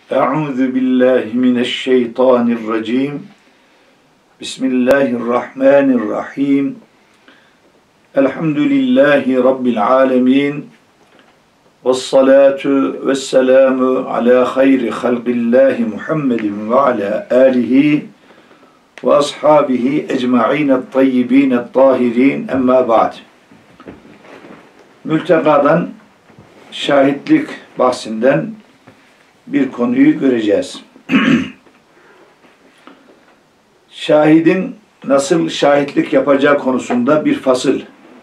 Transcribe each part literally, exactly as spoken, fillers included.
Euzu billahi mineşşeytanirracim. Bismillahirrahmanirrahim. Elhamdülillahi rabbil alamin. Vessalatu vesselamu ala hayri halqillahi Muhammedin ve ala alihi ve ashabihi ecma'in et-tayyibin et-tahirin. Emma ba'd. Mültekadan şahitlik bahsinden bir konuyu göreceğiz. Şahidin nasıl şahitlik yapacağı konusunda bir fasıl.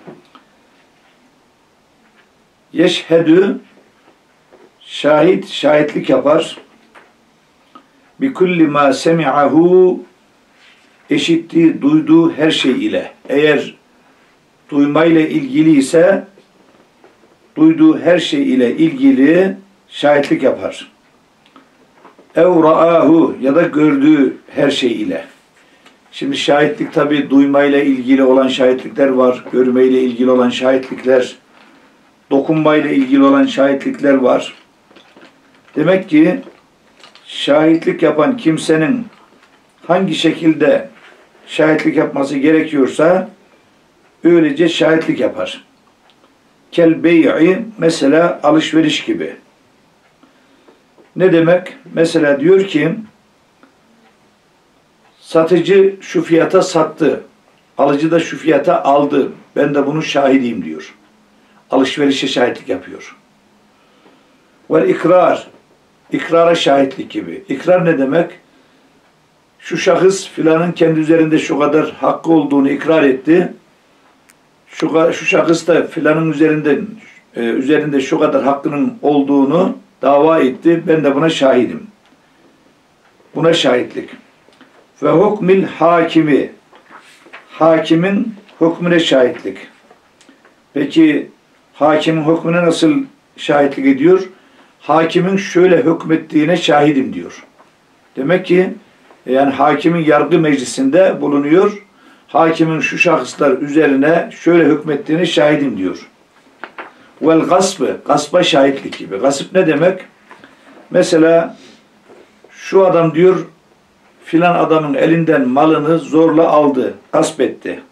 Yeşhedü, şahit şahitlik yapar. Bi kulli ma semi'ahu, işittiği, duyduğu her şey ile. Eğer duymayla ilgili ise duyduğu her şey ile ilgili şahitlik yapar. Ev ra'ahu, ya da gördüğü her şey ile. Şimdi şahitlik tabi duymayla ilgili olan şahitlikler var. Görmeyle ilgili olan şahitlikler, dokunmayla ilgili olan şahitlikler var. Demek ki şahitlik yapan kimsenin hangi şekilde şahitlik yapması gerekiyorsa öylece şahitlik yapar. Kel bey'i, mesela alışveriş gibi. Ne demek? Mesela diyor ki satıcı şu fiyata sattı, alıcı da şu fiyata aldı, ben de bunun şahidiyim diyor. Alışverişe şahitlik yapıyor. Vel ikrar, ikrara şahitlik gibi. İkrar ne demek? Şu şahıs filanın kendi üzerinde şu kadar hakkı olduğunu ikrar etti. Şu, şu şahıs da filanın üzerinde, e, üzerinde şu kadar hakkının olduğunu dava etti. Ben de buna şahidim. Buna şahitlik. Ve hukmil hakimi, hakimin hükmüne şahitlik. Peki hakimin hükmüne nasıl şahitlik ediyor? Hakimin şöyle hükmettiğine şahidim diyor. Demek ki yani hakimin yargı meclisinde bulunuyor. Hakimin şu şahıslar üzerine şöyle hükmettiğine şahidim diyor. Vel gasbı, gaspa şahitlik gibi. Gasp ne demek? Mesela şu adam diyor filan adamın elinden malını zorla aldı, gasp etti.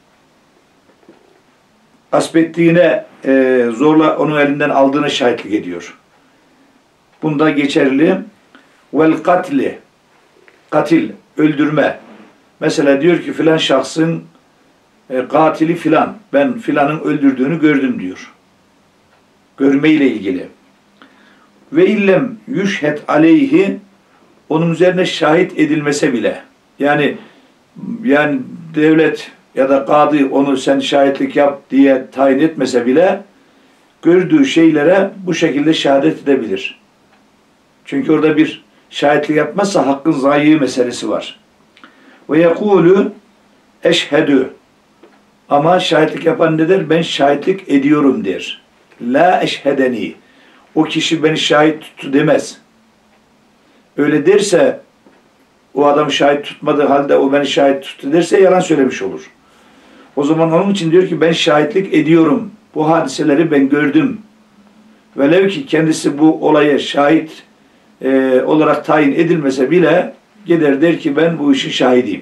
Gasp ettiğine, e, zorla onun elinden aldığına şahitlik ediyor. Bunda geçerli. Vel katli, katil, öldürme. Mesela diyor ki filan şahsın e, katili filan, ben filanın öldürdüğünü gördüm diyor. Görmeyle ilgili. Ve illem yüşhed aleyhi, onun üzerine şahit edilmese bile, yani yani devlet ya da kadı onu sen şahitlik yap diye tayin etmese bile gördüğü şeylere bu şekilde şehadet edebilir. Çünkü orada bir şahitlik yapmazsa hakkın zayi meselesi var. Ve yekulu eşhedü, ama şahitlik yapan ne der? Ben şahitlik ediyorum der. La eşhedeni, o kişi beni şahit tuttu demez. Öyle derse, o adam şahit tutmadığı halde o beni şahit tuttu derse yalan söylemiş olur. O zaman onun için diyor ki ben şahitlik ediyorum. Bu hadiseleri ben gördüm. Velev ki kendisi bu olaya şahit e, olarak tayin edilmese bile gider der ki ben bu işin şahidiyim.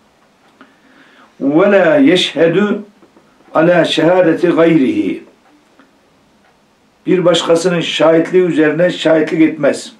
Ve la yeşhedü ala şehadeti gayrihi, bir başkasının şahitliği üzerine şahitlik etmez.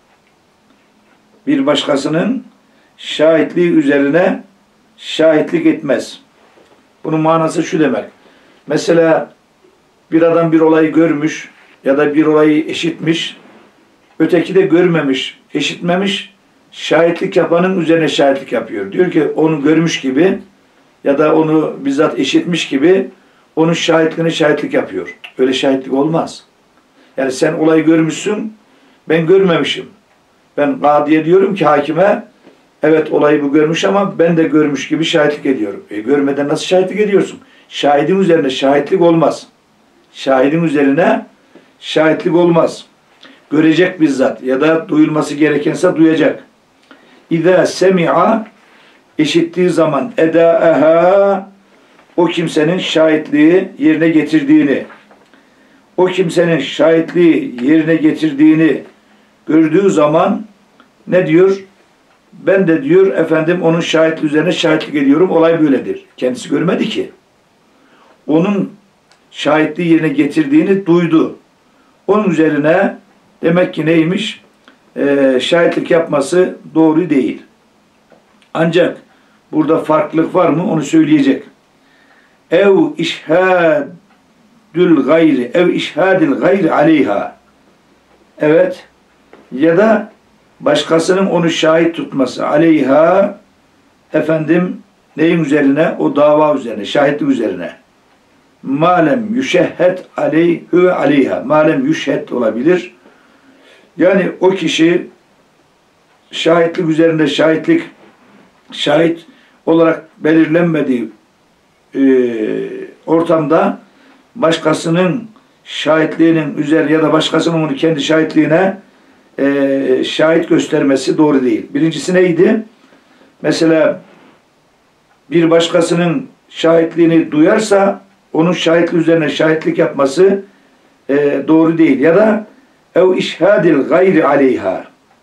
Bir başkasının şahitliği üzerine şahitlik etmez. Bunun manası şu demek. Mesela bir adam bir olayı görmüş ya da bir olayı işitmiş, öteki de görmemiş, işitmemiş, şahitlik yapanın üzerine şahitlik yapıyor. Diyor ki onu görmüş gibi ya da onu bizzat işitmiş gibi onun şahitliğine şahitlik yapıyor. Öyle şahitlik olmaz. Yani sen olayı görmüşsün, ben görmemişim. Ben kadıya diyorum ki hakime, evet olayı bu görmüş ama ben de görmüş gibi şahitlik ediyorum. E, görmeden nasıl şahitlik ediyorsun? Şahidin üzerine şahitlik olmaz. Şahidin üzerine şahitlik olmaz. Görecek bizzat ya da duyulması gerekense duyacak. İza semi'a, işittiği zaman edâeha, o kimsenin şahitliği yerine getirdiğini, o kimsenin şahitliği yerine getirdiğini gördüğü zaman Ne diyor? Ben de diyor efendim onun şahitliği üzerine şahitlik ediyorum. Olay böyledir. Kendisi görmedi ki. Onun şahitliği yerine getirdiğini duydu. Onun üzerine demek ki neymiş? Ee, şahitlik yapması doğru değil. Ancak burada farklılık var mı? Onu söyleyecek. Ev işhadül gayri ev işhadil gayri aleyha. Evet. Ya da başkasının onu şahit tutması aleyha, efendim neyin üzerine? O dava üzerine, şahitlik üzerine. Malem yüşehhed aleyhü ve aleyha. Malem yüşhed olabilir. Yani o kişi şahitlik üzerinde şahitlik şahit olarak belirlenmediği e, ortamda başkasının şahitliğinin üzerine ya da başkasının onu kendi şahitliğine e, şahit göstermesi doğru değil. Birincisi neydi? Mesela bir başkasının şahitliğini duyarsa onun şahitliği üzerine şahitlik yapması e, doğru değil. Ya da ev işhadil gayri aleyha.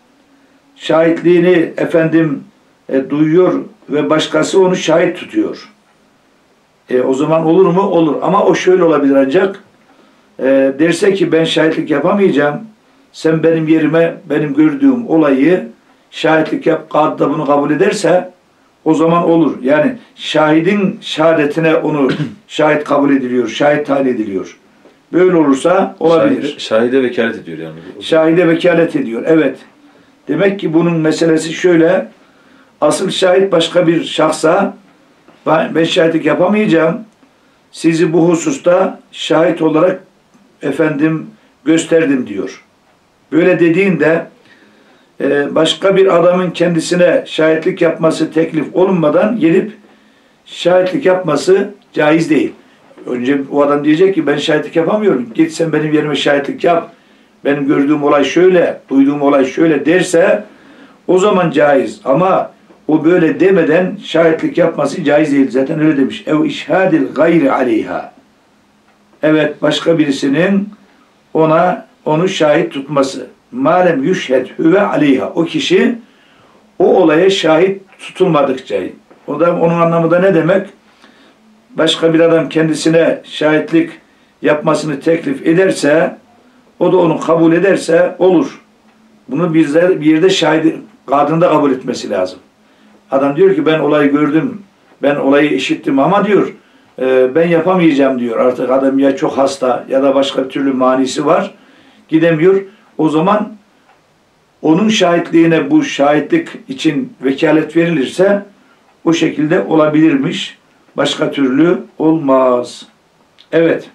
Şahitliğini efendim e, duyuyor ve başkası onu şahit tutuyor. E, o zaman olur mu? Olur. Ama o şöyle olabilir ancak e, derse ki ben şahitlik yapamayacağım. Sen benim yerime benim gördüğüm olayı şahitlik yap. Kadı da bunu kabul ederse o zaman olur. Yani şahidin şehadetine onu şahit kabul ediliyor. Şahit tayin ediliyor. Böyle olursa olabilir. Şahide, şahide vekalet ediyor yani. Şahide vekalet ediyor. Evet. Demek ki bunun meselesi şöyle. Asıl şahit başka bir şahsa ben, ben şahitlik yapamayacağım. Sizi bu hususta şahit olarak efendim gösterdim diyor. Böyle dediğinde e, başka bir adamın kendisine şahitlik yapması teklif olunmadan gelip şahitlik yapması caiz değil. Önce o adam diyecek ki ben şahitlik yapamıyorum. Git sen benim yerime şahitlik yap. Benim gördüğüm olay şöyle, duyduğum olay şöyle derse o zaman caiz. Ama o böyle demeden şahitlik yapması caiz değil. Zaten öyle demiş. Ev işhadil gayri aleyha. Evet, başka birisinin ona onu şahit tutması. Malem yüşhed hüve aleyha. O kişi o olaya şahit tutulmadıkça. O da onun anlamı da ne demek? Başka bir adam kendisine şahitlik yapmasını teklif ederse, o da onu kabul ederse olur. Bunu bir yerde, bir yerde şahit, kadında kabul etmesi lazım. Adam diyor ki ben olayı gördüm, ben olayı işittim ama diyor e, ben yapamayacağım diyor. Artık adam ya çok hasta ya da başka bir türlü manisi var, gidemiyor. O zaman onun şahitliğine bu şahitlik için vekalet verilirse o şekilde olabilirmiş. Başka türlü olmaz. Evet.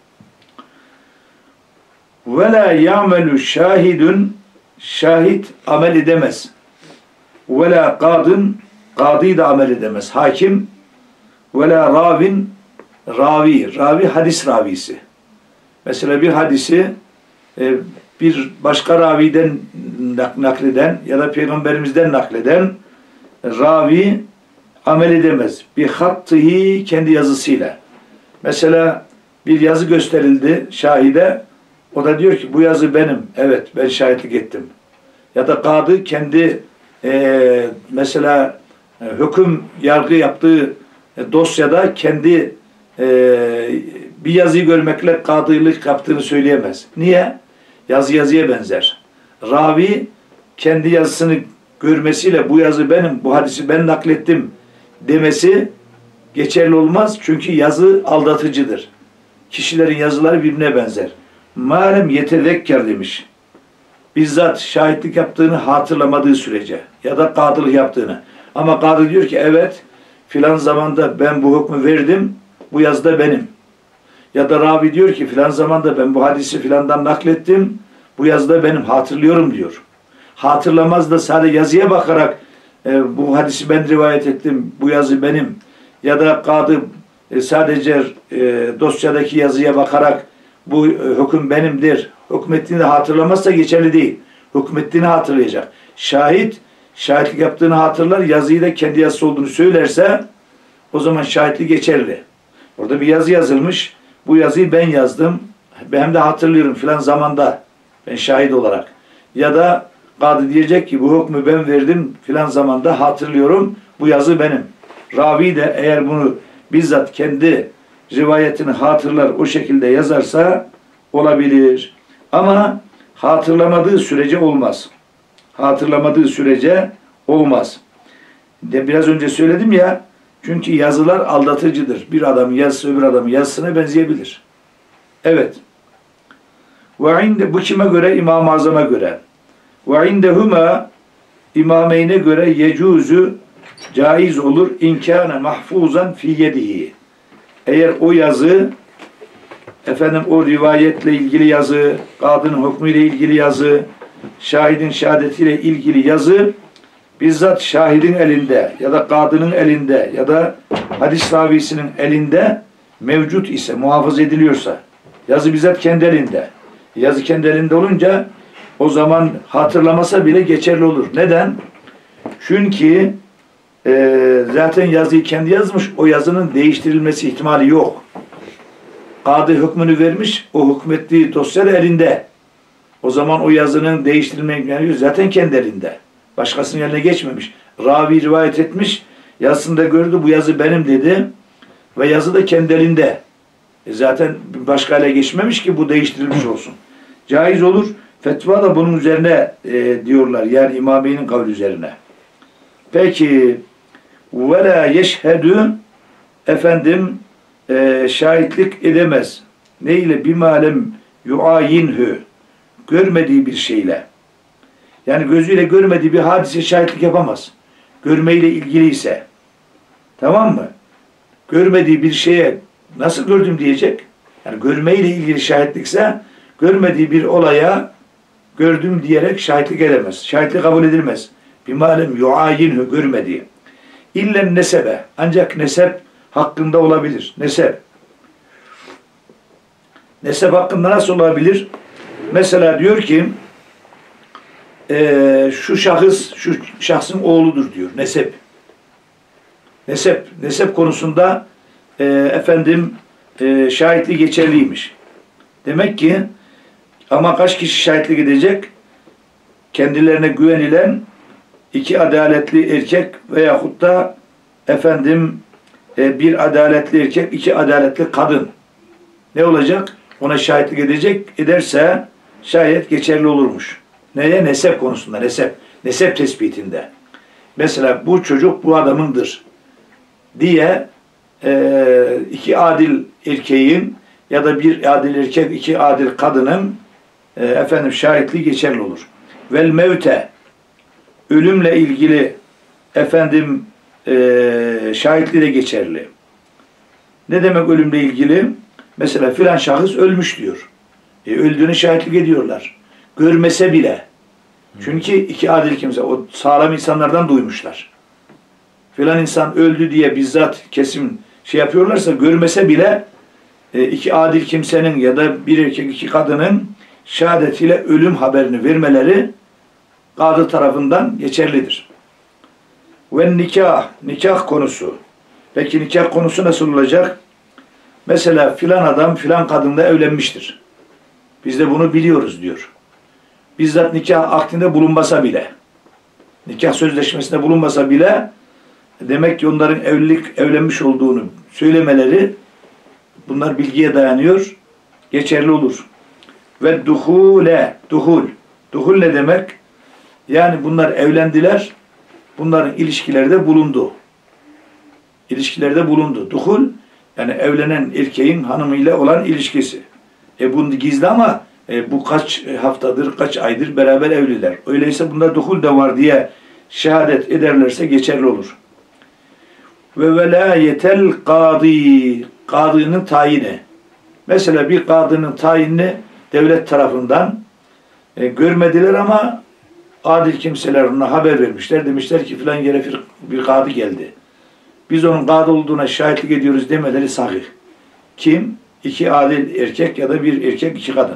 Ve la ya'melu şahidun, şahit amel edemez. Ve la kadın, kadı da amel edemez. Hakim ve la ravin, ravi, ravi hadis ravisi. Mesela bir hadisi e, bir başka raviden nakleden ya da peygamberimizden nakleden ravi amel edemez. Bir hattihi, kendi yazısıyla. Mesela bir yazı gösterildi şahide. O da diyor ki bu yazı benim. Evet, ben şahitlik ettim. Ya da kadı kendi e, mesela e, hüküm yargı yaptığı e, dosyada kendi e, bir yazıyı görmekle kadılık yaptığını söyleyemez. Niye? Yazı yazıya benzer. Ravi kendi yazısını görmesiyle bu yazı benim, bu hadisi ben naklettim demesi geçerli olmaz. Çünkü yazı aldatıcıdır. Kişilerin yazıları birbirine benzer. Malem yetezekker demiş. Bizzat şahitlik yaptığını hatırlamadığı sürece ya da kadılık yaptığını. Ama kadı diyor ki evet filan zamanda ben bu hükmü verdim, bu yazıda benim. Ya da ravi diyor ki filan zamanda ben bu hadisi filandan naklettim, bu yazıda benim, hatırlıyorum diyor. Hatırlamaz da sadece yazıya bakarak e, bu hadisi ben rivayet ettim, bu yazı benim. Ya da kadı e, sadece e, dosyadaki yazıya bakarak bu e, hüküm benimdir, hükmettiğini hatırlamazsa geçerli değil. Hükmettiğini hatırlayacak. Şahit, şahitlik yaptığını hatırlar, yazıyı da kendi yazısı olduğunu söylerse o zaman şahitlik geçerli. Orada bir yazı yazılmış, bu yazıyı ben yazdım, ben de hatırlıyorum filan zamanda, ben şahit olarak. Ya da Kadı diyecek ki bu hükmü ben verdim filan zamanda hatırlıyorum. Bu yazı benim. Ravi de eğer bunu bizzat kendi rivayetini hatırlar o şekilde yazarsa olabilir. Ama hatırlamadığı sürece olmaz. Hatırlamadığı sürece olmaz. De biraz önce söyledim ya, çünkü yazılar aldatıcıdır. Bir adamın yazısı öbür adamın yazısına benzeyebilir. Evet. Ve inde, bu kime göre? İmam-ı Azam'a göre. Ve indehuma, imameyne göre yecuzu, caiz olur, inkâne mahfuzan fi yedihi. Eğer o yazı, efendim o rivayetle ilgili yazı, kadının hükmüyle ilgili yazı, şahidin şehadetiyle ilgili yazı, bizzat şahidin elinde ya da kadının elinde ya da hadis ravisinin elinde mevcut ise, muhafaza ediliyorsa, yazı bizzat kendi elinde. Yazı kendi elinde olunca o zaman hatırlamasa bile geçerli olur. Neden? Çünkü e, zaten yazıyı kendi yazmış, o yazının değiştirilmesi ihtimali yok. Kadı hükmünü vermiş, o hükmettiği dosya da elinde. O zaman o yazının değiştirilme imkanı yok. Zaten kendi elinde. Başkasının eline geçmemiş. Ravi rivayet etmiş, yazısında gördü, bu yazı benim dedi ve yazı da kendi elinde. E zaten başka ele geçmemiş ki bu değiştirilmiş olsun. Caiz olur. Fetva da bunun üzerine e, diyorlar. Yani İmameyn'in kavli üzerine. Peki ve la yeşhedü, efendim e, şahitlik edemez. Ne ile? Bimalem yuayinhü, görmediği bir şeyle. Yani gözüyle görmediği bir hadise şahitlik yapamaz. Görmeyle ilgiliyse. Tamam mı? Görmediği bir şeye nasıl gördüm diyecek. Yani görmeyle ilgili şahitlikse, görmediği bir olaya gördüm diyerek şahitlik edemez. Şahitlik kabul edilmez. Bimalem yuayinhü, görmediği. İllen nesebe, ancak nesep hakkında olabilir. Nesep. Nesep hakkında nasıl olabilir? Mesela diyor ki e, şu şahıs şu şahsın oğludur diyor. Nesep. Nesep. Nesep konusunda e, efendim e, şahitliği geçerliymiş. Demek ki ama kaç kişi şahitlik edecek? Kendilerine güvenilen iki adaletli erkek veyahut da efendim e, bir adaletli erkek, iki adaletli kadın. Ne olacak? Ona şahitlik edecek. Ederse şayet geçerli olurmuş. Neye? Nesep konusunda. Nesep. Nesep tespitinde. Mesela bu çocuk bu adamındır diye e, iki adil erkeğin ya da bir adil erkek, iki adil kadının e, efendim şahitliği geçerli olur. Vel mevte, ölümle ilgili efendim e, şahitliği de geçerli. Ne demek ölümle ilgili? Mesela filan şahıs ölmüş diyor. E, öldüğünü şahitlik ediyorlar. Görmese bile. Çünkü iki adil kimse, o sağlam insanlardan duymuşlar. Filan insan öldü diye bizzat kesim şey yapıyorlarsa, görmese bile e, iki adil kimsenin ya da bir erkek iki kadının şehadetiyle ölüm haberini vermeleri kadı tarafından geçerlidir. Ve nikah, nikah konusu. Peki nikah konusu nasıl olacak? Mesela filan adam filan kadınla evlenmiştir. Biz de bunu biliyoruz diyor. Bizzat nikah akdinde bulunmasa bile, nikah sözleşmesinde bulunmasa bile demek ki onların evlilik evlenmiş olduğunu söylemeleri, bunlar bilgiye dayanıyor, geçerli olur. Ve duhule, duhul. Duhul ne demek? Yani bunlar evlendiler, bunların ilişkilerde bulundu. İlişkilerde bulundu. Duhul, yani evlenen erkeğin hanımıyla olan ilişkisi. E bunu gizli ama e, bu kaç haftadır, kaç aydır beraber evliler. Öyleyse bunda duhul de var diye şehadet ederlerse geçerli olur. Ve velayetel kadi, kadının tayini. Mesela bir kadının tayinini devlet tarafından e, görmediler ama adil kimseler ona haber vermişler. Demişler ki filan yere bir, bir kadı geldi. Biz onun kadı olduğuna şahitlik ediyoruz demeleri sahih. Kim? İki adil erkek ya da bir erkek, iki kadın.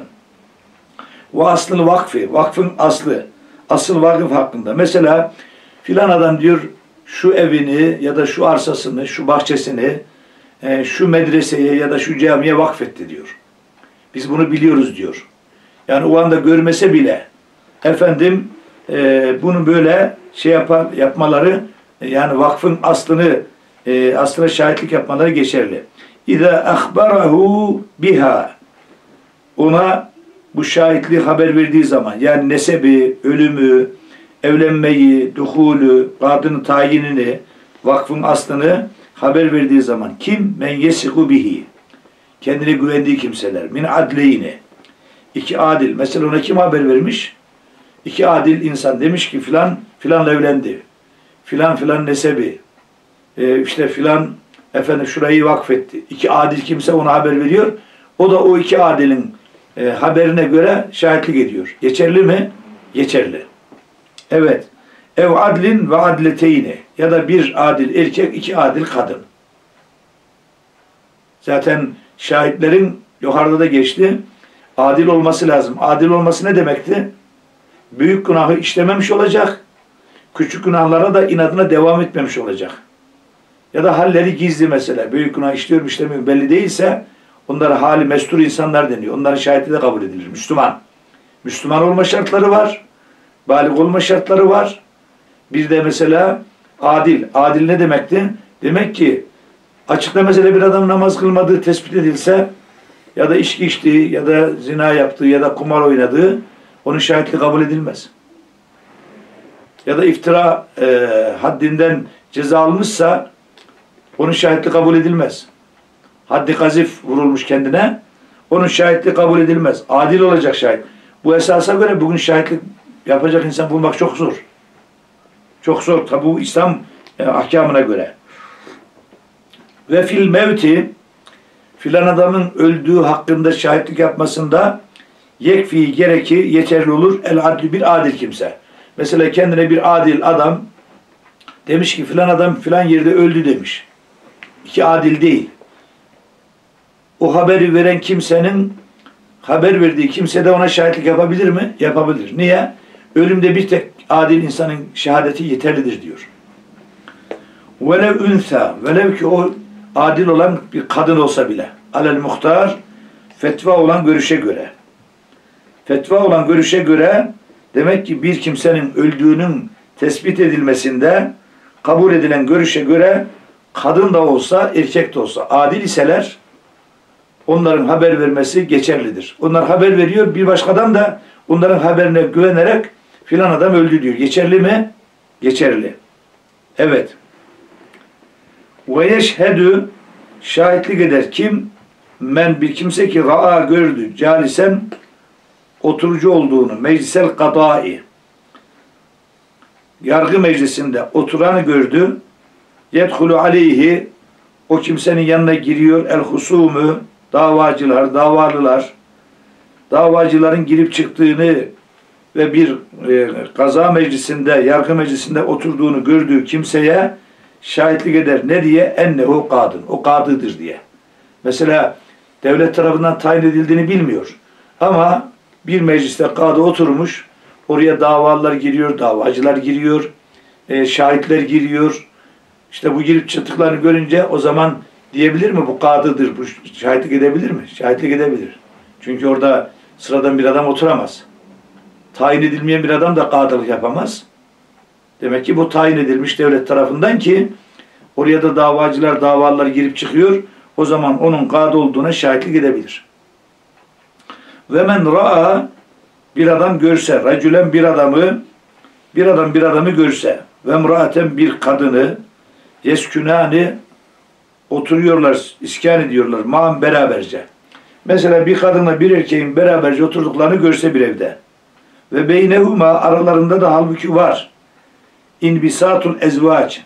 Ve aslı vakfi. Vakfın aslı. Asıl vakıf hakkında. Mesela filan adam diyor şu evini ya da şu arsasını, şu bahçesini e, şu medreseye ya da şu camiye vakfetti diyor. Biz bunu biliyoruz diyor. Yani o anda görmese bile efendim e, bunu böyle şey yapar, yapmaları e, yani vakfın aslını e, aslına şahitlik yapmaları geçerli. İza ahbarahu biha, ona bu şahitliği haber verdiği zaman, yani nesebi, ölümü, evlenmeyi, duhulü, kadının tayinini, vakfın aslını haber verdiği zaman, kim? Men yesiku bihi, kendine güvendiği kimseler, min adleyni, iki adil, mesela ona kim haber vermiş? İki adil insan demiş ki filan filanla evlendi, filan filan nesebi, e, işte filan efendim şurayı vakfetti. İki adil kimse ona haber veriyor, o da o iki adilin e, haberine göre şahitlik ediyor. Geçerli mi? Geçerli. Evet. Ev adlin ve adleteyni, ya da bir adil erkek, iki adil kadın. Zaten şahitlerin yukarıda da geçti. Adil olması lazım. Adil olması ne demekti? Büyük günahı işlememiş olacak. Küçük günahlara da inadına devam etmemiş olacak. Ya da halleri gizli mesela. Büyük günah işliyor mu işlemiyor mu belli değilse onlara hali mestur insanlar deniyor. Onların şahitliği de kabul edilir. Müslüman. Müslüman olma şartları var. Balik olma şartları var. Bir de mesela adil. Adil ne demekti? Demek ki açıkta mesela bir adam namaz kılmadığı tespit edilse, ya da içki içtiği, ya da zina yaptığı, ya da kumar oynadığı, onun şahitliği kabul edilmez. Ya da iftira e, haddinden ceza almışsa onun şahitliği kabul edilmez. Haddi kazif vurulmuş kendine, onun şahitliği kabul edilmez. Adil olacak şahit. Bu esasa göre bugün şahitlik yapacak insan bulmak çok zor. Çok zor. Tabi bu İslam e, ahkamına göre. Ve fil mevti, filan adamın öldüğü hakkında şahitlik yapmasında yekfi, gerekir, yeterli olur. El adli, bir adil kimse. Mesela kendine bir adil adam demiş ki filan adam filan yerde öldü demiş. İki adil değil. O haberi veren kimsenin haber verdiği kimse de ona şahitlik yapabilir mi? Yapabilir. Niye? Ölümde bir tek adil insanın şehadeti yeterlidir diyor. Velev ünsa, velev ki o adil olan bir kadın olsa bile, alel muhtar, fetva olan görüşe göre. Fetva olan görüşe göre demek ki bir kimsenin öldüğünün tespit edilmesinde kabul edilen görüşe göre kadın da olsa erkek de olsa adil iseler onların haber vermesi geçerlidir. Onlar haber veriyor, bir başka adam da onların haberine güvenerek filan adam öldü diyor. Geçerli mi? Geçerli. Evet. Ve yeşhedü, şahitlik eder kim? Men, bir kimse ki ra'a, gördü, calisen, oturucu olduğunu, meclisel kadai, yargı meclisinde oturanı gördü, yedhulu aleyhi, o kimsenin yanına giriyor, el husumu, davacılar, davalılar, davacıların girip çıktığını ve bir e, kaza meclisinde, yargı meclisinde oturduğunu gördüğü kimseye şahitlik eder. Ne diye? Ennehu kadın. O kadıdır diye. Mesela devlet tarafından tayin edildiğini bilmiyor. Ama bir mecliste kadı oturmuş, oraya davalılar giriyor, davacılar giriyor, e, şahitler giriyor. İşte bu girip çıktıklarını görünce o zaman diyebilir mi bu kadıdır, bu şahitlik edebilir mi? Şahitlik edebilir. Çünkü orada sıradan bir adam oturamaz. Tayin edilmeyen bir adam da kadılık yapamaz. Demek ki bu tayin edilmiş devlet tarafından ki oraya da davacılar, davalılar girip çıkıyor. O zaman onun kadı olduğuna şahitlik edebilir. Ve men ra'a, bir adam görse, racülen bir adamı, bir adam bir adamı görse, ve mraaten bir kadını, yeskünani, oturuyorlar, iskan ediyorlar, ma'an beraberce. Mesela bir kadınla bir erkeğin beraberce oturduklarını görse bir evde. Ve beynehuma, aralarında da halbuki var. İnbisatul ezvac,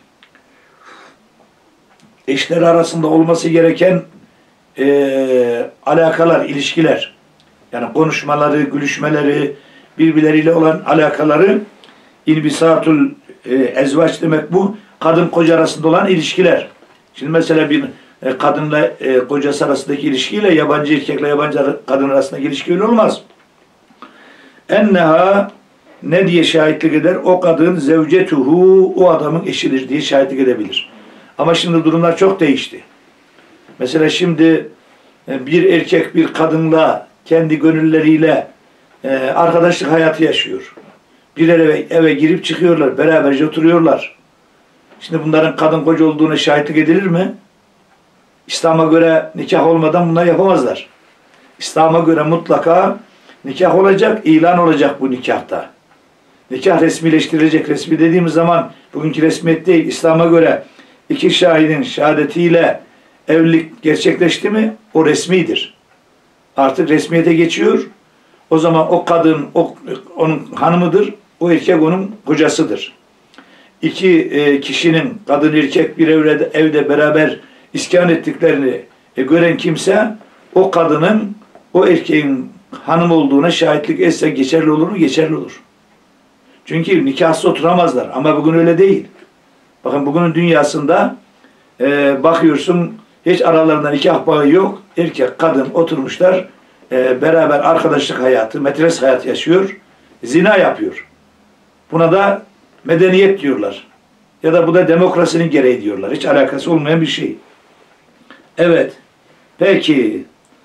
eşler arasında olması gereken e, alakalar, ilişkiler, yani konuşmaları, gülüşmeleri, birbirleriyle olan alakaları, inbisatul e, ezvac demek bu, kadın koca arasında olan ilişkiler. Şimdi mesela bir e, kadınla e, kocası arasındaki ilişkiyle yabancı erkekle yabancı kadın arasındaki ilişki öyle olmaz. Enneha, ne diye şahitlik eder? O kadın zevcetuhu, o adamın eşidir diye şahitlik edebilir. Ama şimdi durumlar çok değişti. Mesela şimdi bir erkek bir kadınla kendi gönülleriyle arkadaşlık hayatı yaşıyor. Bir eve, eve girip çıkıyorlar. Beraberce oturuyorlar. Şimdi bunların kadın koca olduğuna şahitlik edilir mi? İslam'a göre nikah olmadan bunlar yapamazlar. İslam'a göre mutlaka nikah olacak, ilan olacak bu nikahta. Nikah resmileştirilecek. Resmi dediğimiz zaman bugünkü resmiyet değil. İslam'a göre iki şahidin şehadetiyle evlilik gerçekleşti mi o resmidir. Artık resmiyete geçiyor. O zaman o kadın o, onun hanımıdır. O erkek onun kocasıdır. İki e, kişinin kadın erkek bir evde, evde beraber iskan ettiklerini e, gören kimse o kadının o erkeğin hanım olduğuna şahitlik etse geçerli olur mu? Geçerli olur. Çünkü nikahsız oturamazlar. Ama bugün öyle değil. Bakın bugünün dünyasında e, bakıyorsun hiç aralarında nikah bağı yok. Erkek, kadın oturmuşlar. E, beraber arkadaşlık hayatı, metres hayatı yaşıyor. Zina yapıyor. Buna da medeniyet diyorlar. Ya da bu da demokrasinin gereği diyorlar. Hiç alakası olmayan bir şey. Evet. Peki.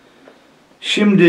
Şimdi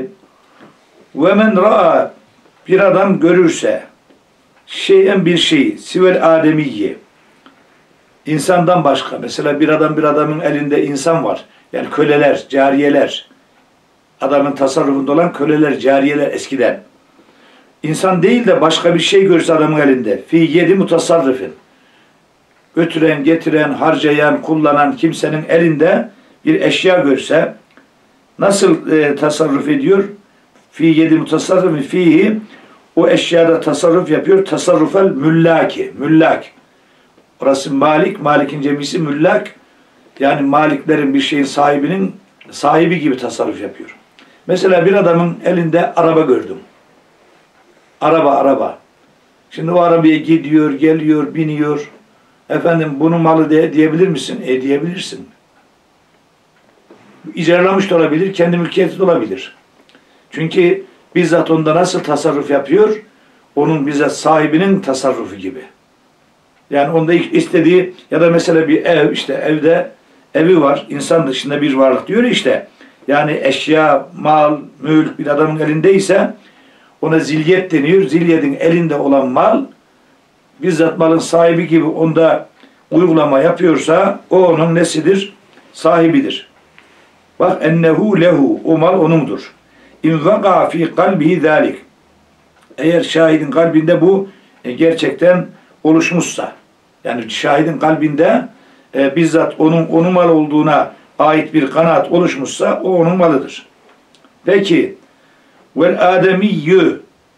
ve men ra'a bir adam görürse şeyen bir şey sivel ademiyye insandan başka mesela bir adam bir adamın elinde insan var. Yani köleler, cariyeler adamın tasarrufunda olan köleler, cariyeler eskiden. İnsan değil de başka bir şey görse adamın elinde. Fi yedi mutasarrifin. Götüren, getiren, harcayan, kullanan kimsenin elinde bir eşya görse nasıl e, tasarruf ediyor? Fi yedi mutasarrifin fihi o eşyada tasarruf yapıyor. Tasarrufel müllaki. Müllak. Orası malik. Malik'in cemisi müllak. Yani maliklerin bir şeyin sahibinin sahibi gibi tasarruf yapıyor. Mesela bir adamın elinde araba gördüm. Araba, araba. Şimdi o arabaya gidiyor, geliyor, biniyor. Efendim bunun malı de, diyebilir misin? E diyebilirsin. İcaralamış da olabilir, kendi mülkiyeti de olabilir. Çünkü bizzat onda nasıl tasarruf yapıyor? Onun bizzat sahibinin tasarrufu gibi. Yani onda istediği ya da mesela bir ev, işte evde evi var, insan dışında bir varlık diyor işte. Yani eşya, mal, mülk bir adamın elindeyse ona zilyet deniyor. Zilyetin elinde olan mal bizzat malın sahibi gibi onda uygulama yapıyorsa o onun nesidir? Sahibidir. Bak ennehu lehu o mal onundur. İn vaka fi kalbihi zalik. Eğer şahidin kalbinde bu e, gerçekten oluşmuşsa yani şahidin kalbinde e, bizzat onun onun mal olduğuna ait bir kanaat oluşmuşsa o onun malıdır. Peki vel ademiyyü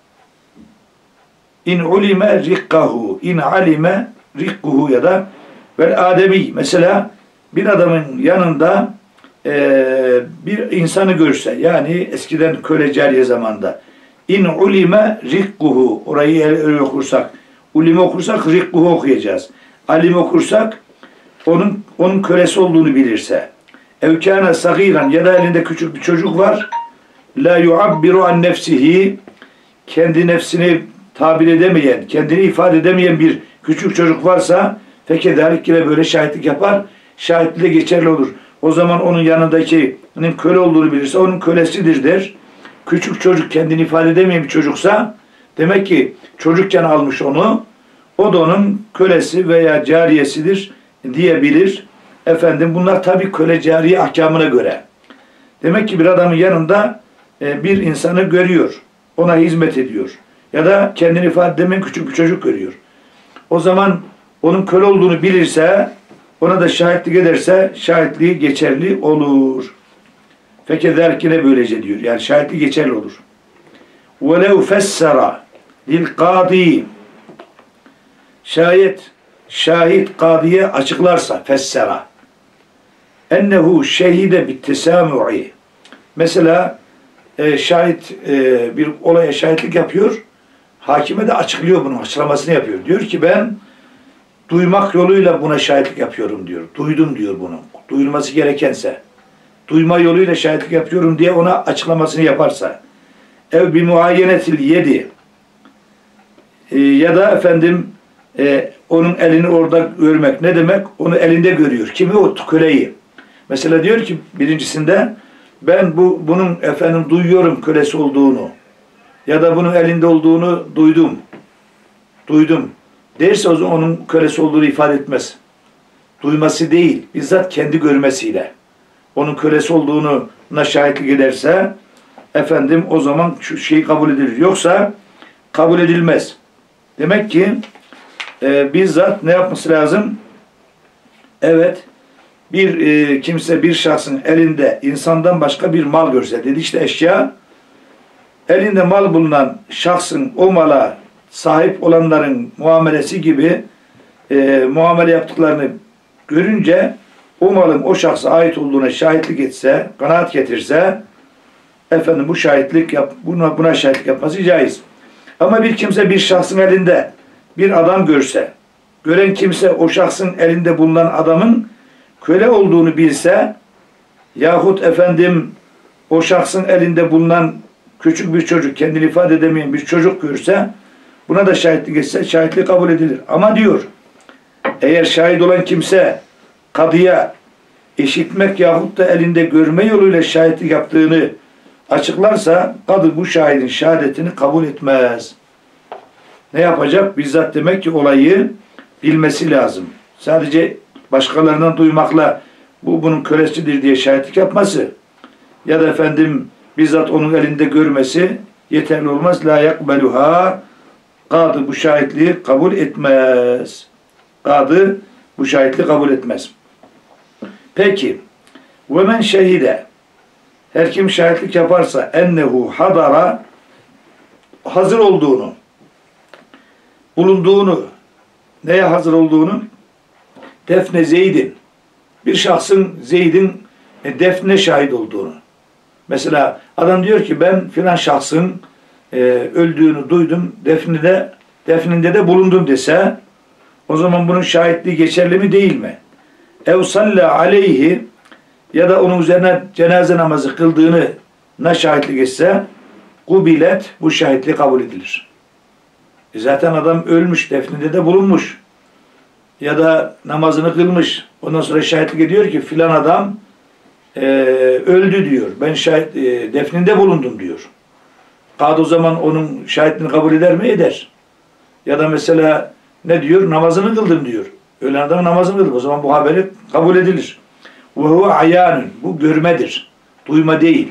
in ulime rikkahu in alime rikkuhu ya da vel ademi mesela bir adamın yanında e, bir insanı görse yani eskiden köle cariye zamanında in ulime rikkuhu orayı öyle okursak ulime okursak rikkuhu okuyacağız. Alim okursak onun onun kölesi olduğunu bilirse evkâne sagiran ya da elinde küçük bir çocuk var la yuabbiru an nefsihi kendi nefsini tabir edemeyen, kendini ifade edemeyen bir küçük çocuk varsa fekedalik yine böyle şahitlik yapar. Şahitliğe geçerli olur. O zaman onun yanındakinin köle olduğunu bilirse onun kölesidir der. Küçük çocuk kendini ifade edemeyen bir çocuksa demek ki çocukken almış onu. O da onun kölesi veya cariyesidir diyebilir. Efendim bunlar tabii köle cariye ahkamına göre. Demek ki bir adamın yanında bir insanı görüyor. Ona hizmet ediyor. Ya da kendini ifade edemeyen küçük bir çocuk görüyor. O zaman onun köle olduğunu bilirse, ona da şahitlik ederse şahitliği geçerli olur. Fekezerkine böylece diyor. Yani şahitliği geçerli olur. وَلَوْ فَسَّرَ لِلْقَاضِي Şayet şahit kadıya açıklarsa fessera ennehu şehide bittesamu'i mesela e, şahit e, bir olaya şahitlik yapıyor. Hakime de açıklıyor bunun açıklamasını yapıyor. Diyor ki ben duymak yoluyla buna şahitlik yapıyorum diyor. Duydum diyor bunu. Duyulması gerekense. Duyma yoluyla şahitlik yapıyorum diye ona açıklamasını yaparsa. Ev bir muayyenetil yedi. E, ya da efendim e, onun elini orada görmek ne demek? Onu elinde görüyor. Kimi? O köleyi. Mesela diyor ki birincisinde ben bu bunun efendim duyuyorum kölesi olduğunu ya da bunun elinde olduğunu duydum. duydum derse o zaman onun kölesi olduğunu ifade etmez. Duyması değil, bizzat kendi görmesiyle onun kölesi olduğuna şahitlik ederse efendim o zaman şu şey kabul edilir. Yoksa kabul edilmez. Demek ki e, bizzat ne yapması lazım? Evet, bir e, kimse bir şahsın elinde insandan başka bir mal görse, dedi işte eşya, elinde mal bulunan şahsın o mala sahip olanların muamelesi gibi e, muamele yaptıklarını görünce o malın o şahsa ait olduğuna şahitlik etse, kanaat getirse efendim bu şahitlik yap, buna, buna şahitlik yapması caiz. Ama bir kimse bir şahsın elinde bir adam görse, gören kimse o şahsın elinde bulunan adamın köle olduğunu bilse yahut efendim o şahsın elinde bulunan küçük bir çocuk, kendini ifade edemeyen bir çocuk görse buna da şahitlik etse şahitlik kabul edilir. Ama diyor eğer şahit olan kimse kadıya işitmek yahut da elinde görme yoluyla şahitlik yaptığını açıklarsa kadı bu şahidin şehadetini kabul etmez. Ne yapacak? Bizzat demek ki olayı bilmesi lazım. Sadece başkalarından duymakla bu bunun kölesidir diye şahitlik yapması ya da efendim bizzat onun elinde görmesi yeterli olmaz. La yakbeluha, kadı bu şahitliği kabul etmez. Kadı bu şahitliği kabul etmez. Peki ve men şehide, her kim şahitlik yaparsa ennehu hadara, hazır olduğunu, bulunduğunu, neye hazır olduğunu, defne Zeyd'in, bir şahsın Zeyd'in defne şahit olduğunu. Mesela adam diyor ki ben filan şahsın e, öldüğünü duydum, defninde, defninde de bulundum dese o zaman bunun şahitliği geçerli mi değil mi? Ev salla aleyhi, ya da onun üzerine cenaze namazı kıldığını ne şahitlik etse kubilet, bu şahitliği kabul edilir. E zaten adam ölmüş, defninde de bulunmuş. Ya da namazını kılmış. Ondan sonra şahitlik ediyor ki filan adam e, öldü diyor. Ben şahit, e, defninde bulundum diyor. Kadı o zaman onun şahitliğini kabul eder mi? Eder. Ya da mesela ne diyor? Namazını kıldım diyor. Ölen adam namazını kıldım. O zaman bu haberi kabul edilir. Ve huve ayanun. Bu görmedir. Duyma değil.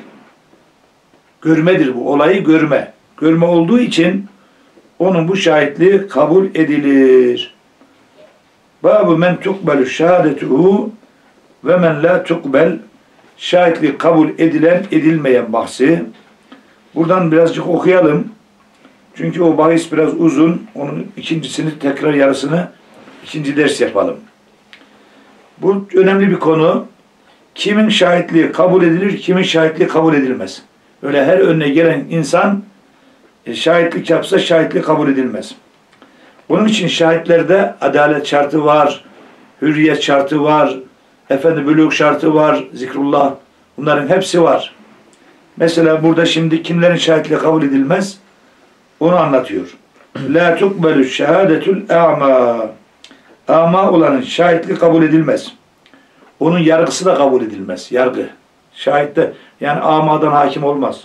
Görmedir bu. Olayı görme. Görme olduğu için onun bu şahitliği kabul edilir. Babu men tukbelu şehadetuhu ve men la tukbel, şahitliği kabul edilen edilmeyen bahsi. Buradan birazcık okuyalım. Çünkü o bahis biraz uzun. Onun ikincisini tekrar yarısını ikinci ders yapalım. Bu önemli bir konu. Kimin şahitliği kabul edilir, kimin şahitliği kabul edilmez. Öyle her önüne gelen insan şahitlik yapsa şahitliği kabul edilmez. Onun için şahitlerde adalet şartı var, hürriyet şartı var, efendi bülûg şartı var, zikrullah. Bunların hepsi var. Mesela burada şimdi kimlerin şahitliği kabul edilmez? Onu anlatıyor. La tukbelü şehadetül a'ma. Ama olanın şahitliği kabul edilmez. Onun yargısı da kabul edilmez. Yargı. Şahitte yani amadan hakim olmaz.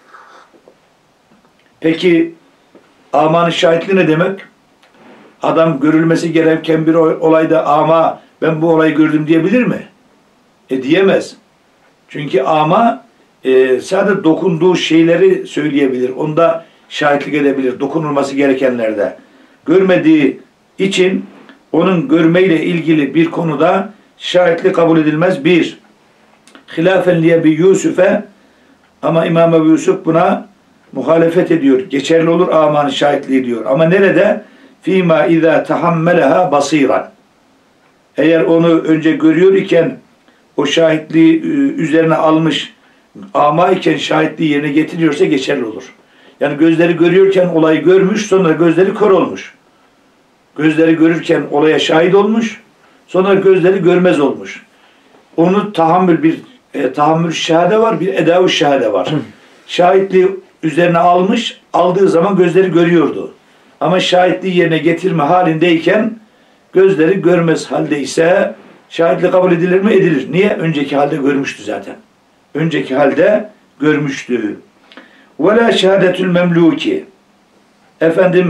Peki amanın şahitliği ne demek? Adam görülmesi gereken bir olayda ama ben bu olayı gördüm diyebilir mi? E diyemez. Çünkü ama e, sadece dokunduğu şeyleri söyleyebilir. Onda şahitlik edebilir. Dokunulması gerekenlerde. Görmediği için onun görmeyle ilgili bir konuda şahitlik kabul edilmez. Bir, hilafen liye bi Yusuf'e, ama İmam Ebu Yusuf buna muhalefet ediyor. Geçerli olur amanın şahitliği diyor. Ama nerede? Fîmâ izâ tahammeleha basîran. Eğer onu önce görüyor iken o şahitliği üzerine almış, ama iken şahitliği yerine getiriyorsa geçerli olur. Yani gözleri görüyorken olayı görmüş, sonra gözleri kör olmuş. Gözleri görürken olaya şahit olmuş, sonra gözleri görmez olmuş. Onu tahammül bir e, tahammül şehade var, bir edav-ı şehade var. Şahitliği üzerine almış, aldığı zaman gözleri görüyordu. Ama şahitliği yerine getirme halindeyken gözleri görmez halde ise şahitlik kabul edilir mi? Edilir. Niye? Önceki halde görmüştü zaten. Önceki halde görmüştü. وَلَا شَهَادَةُ الْمَمْلُوكِ. Efendim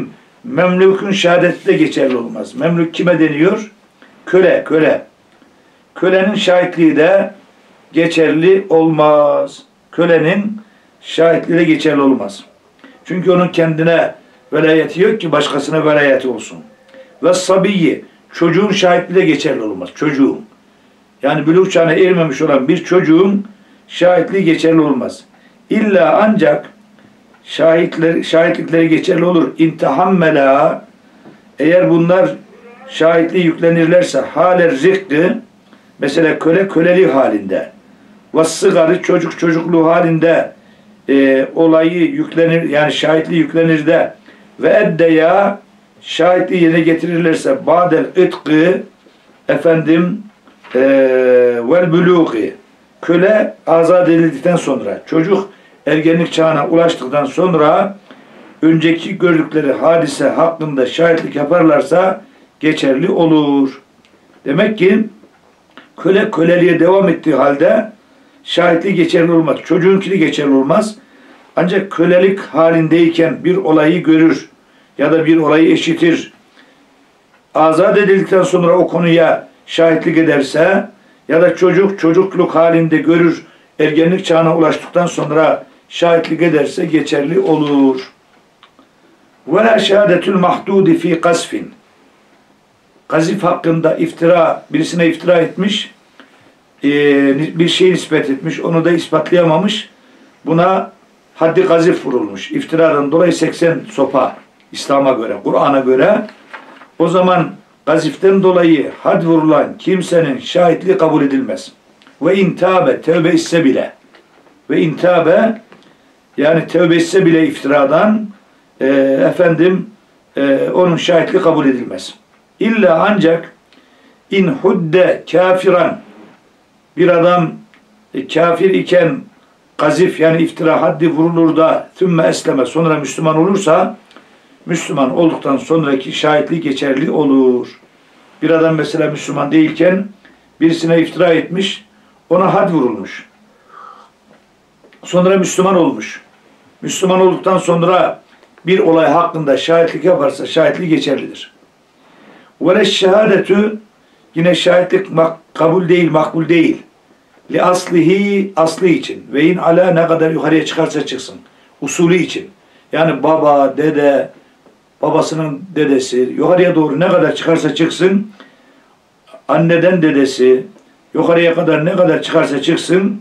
Memlukun şehadeti de geçerli olmaz. Memluk kime deniyor? Köle, köle. Kölenin şahitliği de geçerli olmaz. Kölenin şahitliği de geçerli olmaz. Çünkü onun kendine velayeti yok ki başkasına velayeti olsun. Ve sabiyyi, çocuğun şahitliği de geçerli olmaz. Çocuğun. Yani buluğ çağına ermemiş olan bir çocuğun şahitliği geçerli olmaz. İlla ancak şahitler, şahitlikleri geçerli olur. İntihammela, eğer bunlar şahitliği yüklenirlerse haler zikri, mesela köle köleliği halinde ve sıgarı çocuk çocukluğu halinde e, olayı yüklenir, yani şahitliği yüklenir de ve eddeya, şahitliği yerine getirirlerse badel ıtkı, efendim e, vel buluği, köle azat edildikten sonra, çocuk ergenlik çağına ulaştıktan sonra önceki gördükleri hadise hakkında şahitlik yaparlarsa geçerli olur. Demek ki köle köleliğe devam ettiği halde şahitliği geçerli olmaz. Çocuğunkini geçerli olmaz. Ancak kölelik halindeyken bir olayı görür ya da bir olayı işitir. Azat edildikten sonra o konuya şahitlik ederse ya da çocuk çocukluk halinde görür, ergenlik çağına ulaştıktan sonra şahitlik ederse geçerli olur. وَلَا شَهَادَةُ الْمَحْدُودِ ف۪ي قَذْفٍ Gazif hakkında iftira, birisine iftira etmiş, bir şey nispet etmiş, onu da ispatlayamamış. Buna haddi gazif vurulmuş. İftiradan dolayı seksen sopa İslam'a göre, Kur'an'a göre. O zaman gaziften dolayı had vurulan kimsenin şahitliği kabul edilmez. Ve intabe, tevbe etse bile. Ve intabe, yani tevbe etse bile iftiradan e, efendim e, onun şahitliği kabul edilmez. İlla ancak in hudde kafiran, bir adam e, kafir iken gazif yani iftira haddi vurulur da tümme esleme, sonra Müslüman olursa, Müslüman olduktan sonraki şahitliği geçerli olur. Bir adam mesela Müslüman değilken birisine iftira etmiş, ona had vurulmuş. Sonra Müslüman olmuş. Müslüman olduktan sonra bir olay hakkında şahitlik yaparsa şahitliği geçerlidir. Ve şehadetü, yine şahitlik kabul değil, makbul değil. Li aslihi, aslı için. Ve in ala, ne kadar yukarıya çıkarsa çıksın. Usulü için. Yani baba, dede, babasının dedesi, yukarıya doğru ne kadar çıkarsa çıksın, anneden dedesi, yukarıya kadar ne kadar çıkarsa çıksın,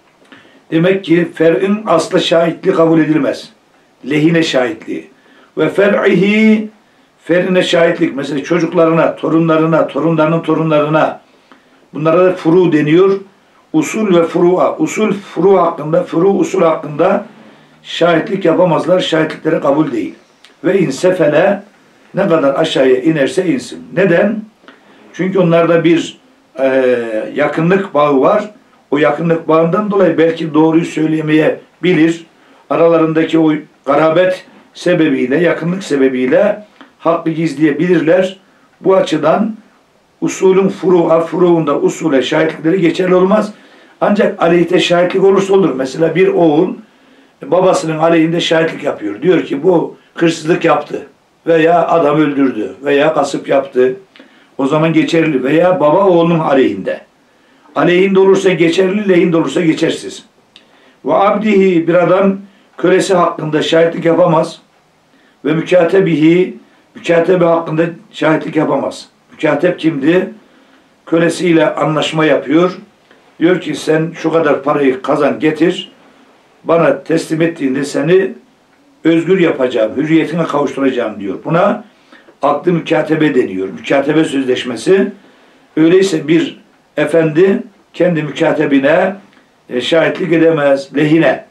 demek ki fer'in aslı şahitliği kabul edilmez. Lehine şahitliği. Ve fer'ihi, fer'ine şahitlik, mesela çocuklarına, torunlarına, torunlarının torunlarına, bunlara da furu deniyor. Usul ve furu'a, usul furu hakkında, furu usul hakkında şahitlik yapamazlar, şahitlikleri kabul değil. Ve insefele, ne kadar aşağıya inerse insin. Neden? Çünkü onlarda bir e, yakınlık bağı var. O yakınlık bağından dolayı belki doğruyu söyleyemeyebilir. Aralarındaki o garabet sebebiyle, yakınlık sebebiyle hakkı gizleyebilirler. Bu açıdan usulün furu'a, furu'unda usule şahitlikleri geçerli olmaz. Ancak aleyhte şahitlik olursa olur. Mesela bir oğul babasının aleyhinde şahitlik yapıyor. Diyor ki bu hırsızlık yaptı veya adam öldürdü veya kasıp yaptı. O zaman geçerli. Veya baba oğlunun aleyhinde. Aleyhinde olursa geçerli, lehinde olursa geçersiz. Ve abdihi, bir adam kölesi hakkında şahitlik yapamaz. Ve mükatebihi, mükatebe hakkında şahitlik yapamaz. Mükatep kimdi? Kölesiyle anlaşma yapıyor. Diyor ki sen şu kadar parayı kazan getir. Bana teslim ettiğinde seni özgür yapacağım, hürriyetine kavuşturacağım diyor. Buna akd-ı mükatebe deniyor. Mükatebe sözleşmesi. Öyleyse bir efendi kendi mükatebine e, şahitlik edemez. Lehine.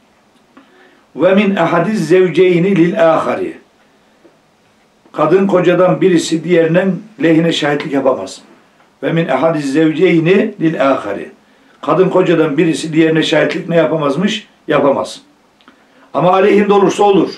Ve min ahadiz zevceyni lil ahari. Kadın kocadan birisi diğerinin lehine şahitlik yapamaz. Ve min ahadiz zevceyni lil ahari. Kadın kocadan birisi diğerine şahitlik ne yapamazmış? Yapamaz. Ama aleyhinde olursa olur.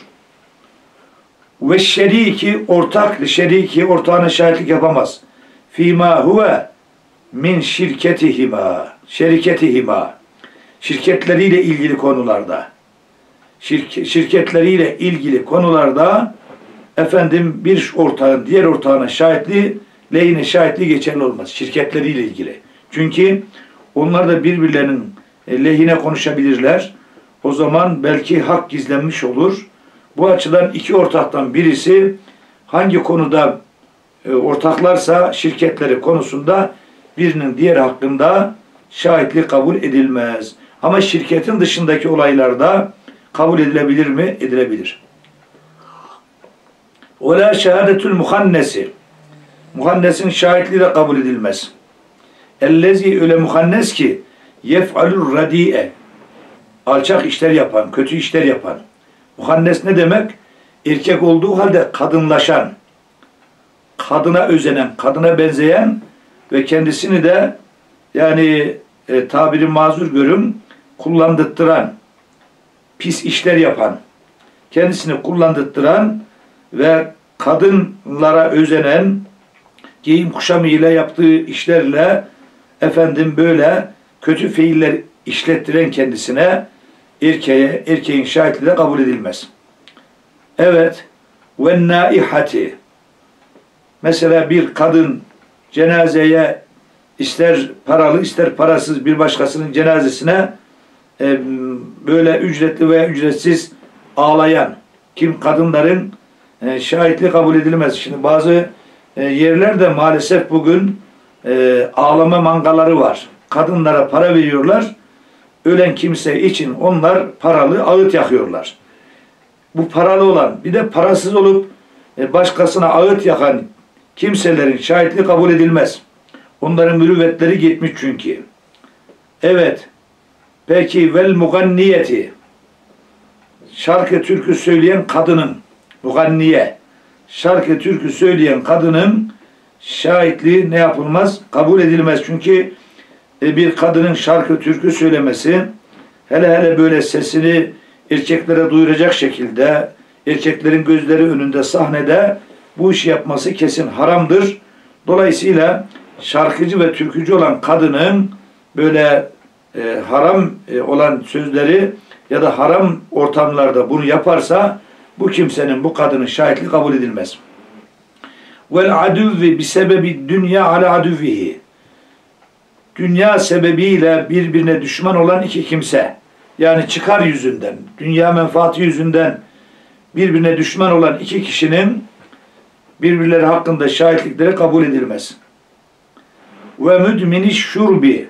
Ve şeriki, ortak, şeriki ortağına şahitlik yapamaz. Fîmâ huve min şirketihima, şirketihima, şirketleriyle ilgili konularda, şirk, şirketleriyle ilgili konularda efendim bir ortağın diğer ortağına şahitliği lehine şahitliği geçerli olmaz. Şirketleriyle ilgili. Çünkü onlar da birbirlerinin lehine konuşabilirler. O zaman belki hak gizlenmiş olur. Bu açıdan iki ortaktan birisi hangi konuda e, ortaklarsa şirketleri konusunda birinin diğer hakkında şahitlik kabul edilmez. Ama şirketin dışındaki olaylarda kabul edilebilir mi? Edilebilir. وَلَا شَهَادَةُ الْمُخَنَّسِ Muhannesin şahitliği de kabul edilmez. اَلَّذ۪ي öyle muhannes ki يَفْعَلُ الرَّد۪يَ alçak işler yapan, kötü işler yapan. Muhannes ne demek? Erkek olduğu halde kadınlaşan, kadına özenen, kadına benzeyen ve kendisini de yani e, tabiri mazur görün kullandırttıran, pis işler yapan, kendisini kullandırttıran ve kadınlara özenen, giyim kuşamı ile yaptığı işlerle efendim böyle kötü fiiller işlettiren kendisine erkeğe, erkeğin şahitliği de kabul edilmez. Evet. Ve naihati. Mesela bir kadın cenazeye ister paralı ister parasız bir başkasının cenazesine e, böyle ücretli veya ücretsiz ağlayan kim kadınların e, şahitliği kabul edilmez. Şimdi bazı e, yerlerde maalesef bugün e, ağlama mangaları var. Kadınlara para veriyorlar. Ölen kimse için onlar paralı ağıt yakıyorlar. Bu paralı olan bir de parasız olup e, başkasına ağıt yakan kimselerin şahitliği kabul edilmez. Onların mürüvvetleri gitmiş çünkü. Evet. Peki vel muganniyeti şarkı türkü söyleyen kadının muganniye şarkı türkü söyleyen kadının şahitliği ne yapılmaz? Kabul edilmez. Çünkü bir kadının şarkı türkü söylemesi hele hele böyle sesini erkeklere duyuracak şekilde erkeklerin gözleri önünde sahnede bu işi yapması kesin haramdır. Dolayısıyla şarkıcı ve türkücü olan kadının böyle e, haram e, olan sözleri ya da haram ortamlarda bunu yaparsa bu kimsenin, bu kadının şahitliği kabul edilmez. Vel aduvvi bi sebebi dünya ala aduvvihi. Dünya sebebiyle birbirine düşman olan iki kimse, yani çıkar yüzünden, dünya menfaati yüzünden birbirine düşman olan iki kişinin birbirleri hakkında şahitlikleri kabul edilmez. Ve müdmini şurbi,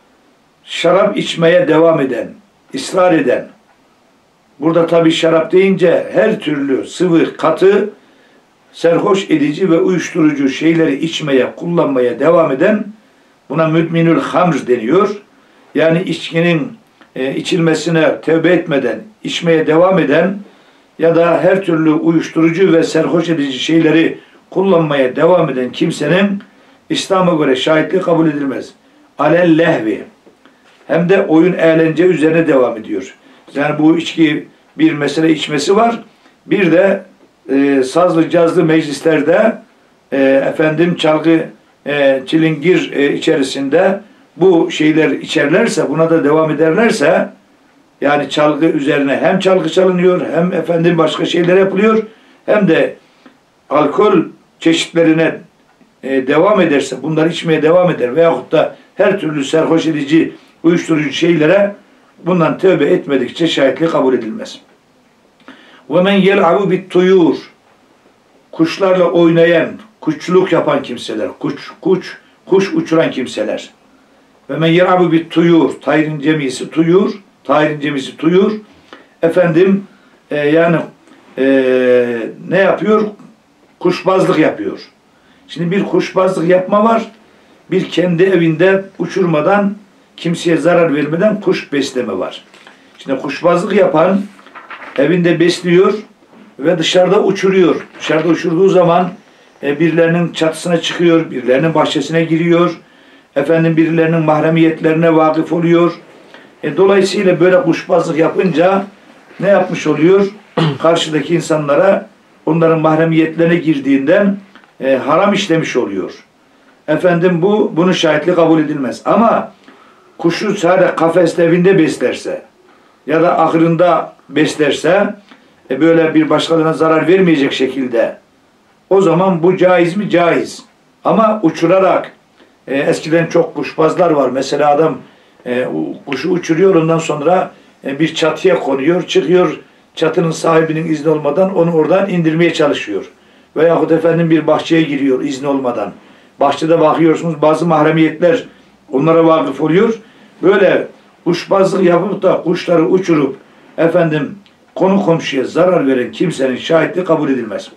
şarap içmeye devam eden, ısrar eden. Burada tabi şarap deyince her türlü sıvı, katı, serhoş edici ve uyuşturucu şeyleri içmeye, kullanmaya devam eden, buna müdminül hamr deniyor. Yani içkinin e, içilmesine tevbe etmeden, içmeye devam eden ya da her türlü uyuşturucu ve serhoş edici şeyleri kullanmaya devam eden kimsenin İslam'a göre şahitliği kabul edilmez. Alel lehvi. Hem de oyun eğlence üzerine devam ediyor. Yani bu içki bir mesele içmesi var. Bir de e, sazlı cazlı meclislerde e, efendim çalgı e, çilingir e, içerisinde bu şeyler içerlerse, buna da devam ederlerse, yani çalgı üzerine hem çalgı çalınıyor hem efendim başka şeyler yapılıyor hem de alkol çeşitlerine e, devam ederse, bunları içmeye devam eder veyahut da her türlü serhoş edici, uyuşturucu şeylere bundan tövbe etmedikçe şahitliği kabul edilmez. وَمَنْ يَلْعَبُ بِالْتُيُورِ Kuşlarla oynayan, kuşçuluk yapan kimseler, kuş, kuş, kuş uçuran kimseler. وَمَنْ يَلْعَبُ بِالْتُيُورِ Tayrin cemisi tuyur, tayrin cemisi tuyur. Efendim, e, yani e, ne yapıyor? Kuşbazlık yapıyor. Şimdi bir kuşbazlık yapma var, bir kendi evinde uçurmadan, kimseye zarar vermeden kuş besleme var. Şimdi kuşbazlık yapan evinde besliyor ve dışarıda uçuruyor. Dışarıda uçurduğu zaman e, birilerinin çatısına çıkıyor, birilerinin bahçesine giriyor, efendim birilerinin mahremiyetlerine vakıf oluyor. E, dolayısıyla böyle kuşbazlık yapınca ne yapmış oluyor? Karşıdaki insanlara onların mahremiyetlerine girdiğinden e, haram işlemiş oluyor. Efendim bu bunun şahitliği kabul edilmez. Ama kuşu sadece kafeste evinde beslerse ya da ahırında beslerse e, böyle bir başkalarına zarar vermeyecek şekilde, o zaman bu caiz mi? Caiz. Ama uçurarak, e, eskiden çok kuşbazlar var. Mesela adam e, kuşu uçuruyor, ondan sonra e, bir çatıya konuyor, çıkıyor, çatının sahibinin izni olmadan onu oradan indirmeye çalışıyor. Veyahut efendim bir bahçeye giriyor izni olmadan. Bahçede bakıyorsunuz bazı mahremiyetler onlara vakıf oluyor. Böyle kuşbazlık yapıp da kuşları uçurup efendim konu komşuya zarar veren kimsenin şahitliği kabul edilmez.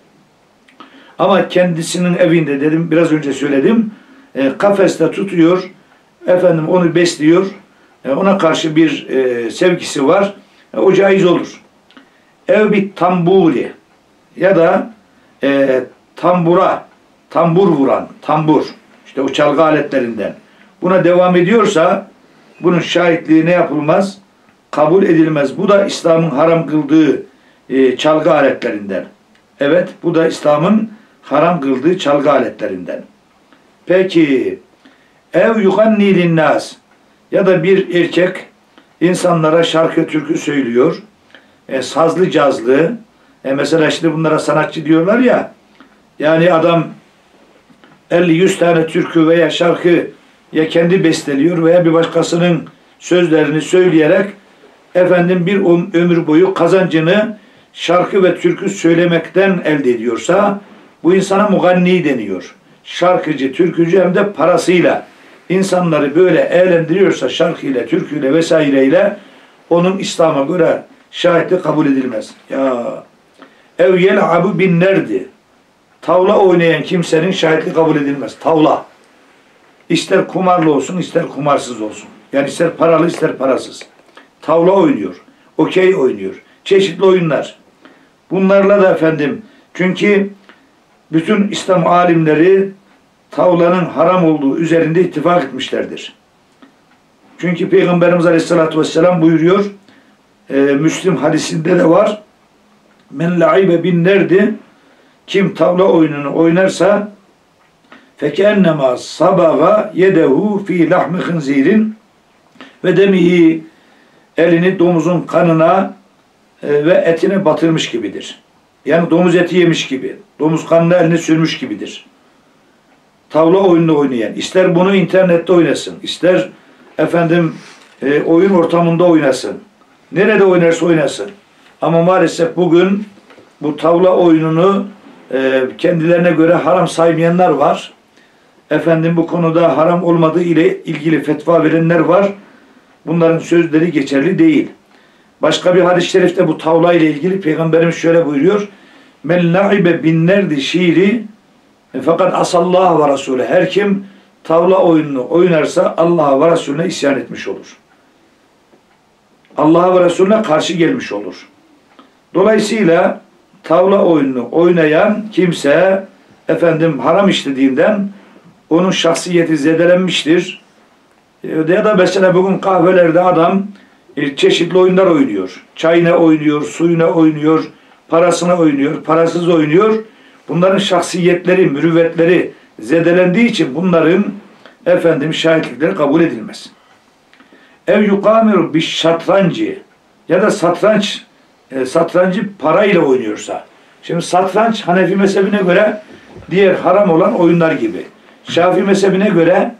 Ama kendisinin evinde, dedim biraz önce söyledim, e, kafeste tutuyor, efendim onu besliyor, e, ona karşı bir e, sevgisi var, e, o caiz olur. Ev bir tamburi ya da e, tambura, tambur vuran, tambur, işte o çalgı aletlerinden. Buna devam ediyorsa bunun şahitliği ne yapılmaz? Kabul edilmez. Bu da İslam'ın haram kıldığı e, çalgı aletlerinden. Evet, bu da İslam'ın haram kıldığı çalgı aletlerinden. Peki, ev yuganni linnas ya da bir erkek insanlara şarkı türkü söylüyor. E, sazlı cazlı. E, mesela şimdi bunlara sanatçı diyorlar ya. Yani adam elli yüz tane türkü veya şarkı ya kendi besteliyor veya bir başkasının sözlerini söyleyerek efendim bir ömür boyu kazancını şarkı ve türkü söylemekten elde ediyorsa bu insana muganni deniyor. Şarkıcı, türkücü hem de parasıyla insanları böyle eğlendiriyorsa şarkıyla, türküyle vesaireyle onun İslam'a göre şahitlik kabul edilmez. Ya ev yel'abu bin nerdi. Tavla oynayan kimsenin şahitliği kabul edilmez. Tavla. İster kumarlı olsun, ister kumarsız olsun. Yani ister paralı, ister parasız. Tavla oynuyor. Okey oynuyor. Çeşitli oyunlar. Bunlarla da efendim, çünkü bütün İslam alimleri tavlanın haram olduğu üzerinde ittifak etmişlerdir. Çünkü Peygamberimiz Aleyhisselatü Vesselam buyuruyor, e, Müslim hadisinde de var, men laibe bin nerdi, kim tavla oyununu oynarsa fekennema sabaga yedehu fi lahmi hınzirin ve demihi, elini domuzun kanına e, ve etine batırmış gibidir. Yani domuz eti yemiş gibi. Domuz kanına elini sürmüş gibidir. Tavla oyununu oynayan. İster bunu internette oynasın. İster efendim e, oyun ortamında oynasın. Nerede oynarsa oynasın. Ama maalesef bugün bu tavla oyununu e, kendilerine göre haram saymayanlar var. Efendim bu konuda haram olmadığı ile ilgili fetva verenler var. Bunların sözleri geçerli değil. Başka bir hadis-i şerifte bu tavla ile ilgili Peygamberimiz şöyle buyuruyor. Men la'ibe bin nerdi şiiri fakat asallah ve Resulü. Her kim tavla oyununu oynarsa Allah'a ve Resulüne isyan etmiş olur. Allah'a ve Resulüne karşı gelmiş olur. Dolayısıyla tavla oyununu oynayan kimse efendim haram işlediğinden onun şahsiyeti zedelenmiştir. Ya da mesela bugün kahvelerde adam çeşitli oyunlar oynuyor. Çayına oynuyor, suyuna oynuyor, parasına oynuyor, parasız oynuyor. Bunların şahsiyetleri, mürüvvetleri zedelendiği için bunların efendim şahitlikleri kabul edilmez. Ev yukamiru bir şatrancı ya da satranç e, satrancı parayla oynuyorsa. Şimdi satranç Hanefi mezhebine göre diğer haram olan oyunlar gibi. Şafii mezhebine göre